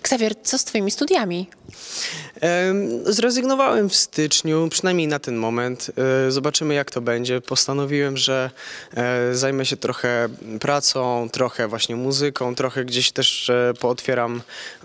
Xavier, co z twoimi studiami? Zrezygnowałem w styczniu, przynajmniej na ten moment. Zobaczymy, jak to będzie. Postanowiłem, że zajmę się trochę pracą, trochę właśnie muzyką, trochę gdzieś też pootwieram